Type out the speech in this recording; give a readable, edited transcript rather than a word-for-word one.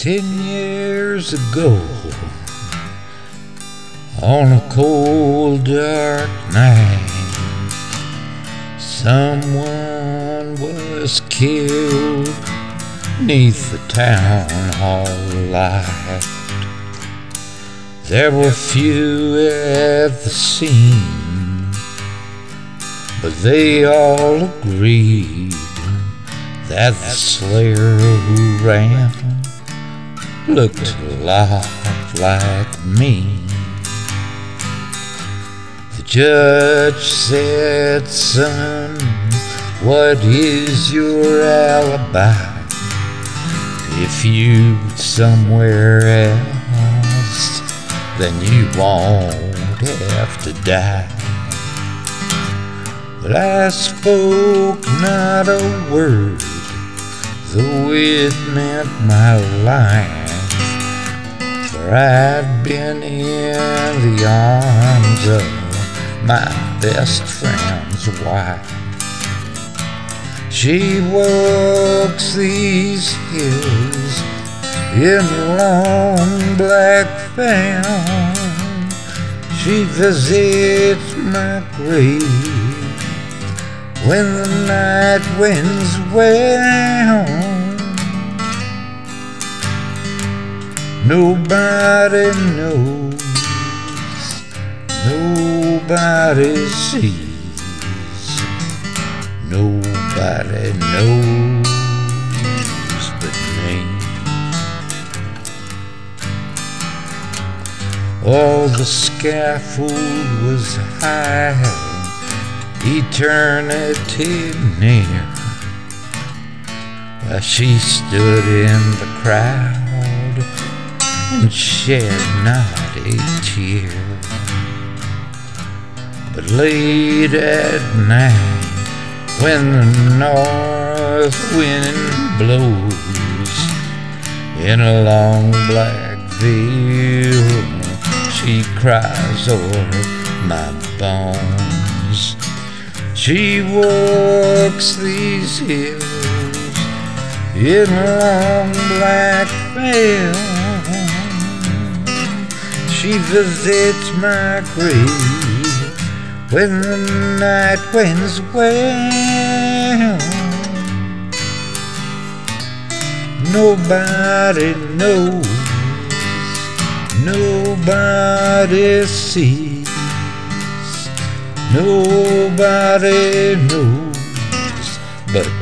10 years ago, on a cold dark night, someone was killed 'neath the town hall light. There were few at the scene, but they all agreed that the slayer who ran looked a lot like me. The judge said, "Son, what is your alibi? If you'd somewhere else, then you won't have to die." But I spoke not a word, though it meant my life, for I'd been in the arms of my best friend's wife. She walks these hills in a long black veil. She visits my grave when the night winds wail. Nobody knows, nobody sees, nobody knows but me. Oh, the scaffold was high, eternity near, while she stood in the crowd and shed not a tear. But late at night, when the north wind blows in a long black veil, she cries o'er my bones. She walks these hills in a long black veil. She visits my grave when the night winds wail. Nobody knows, nobody sees, nobody knows but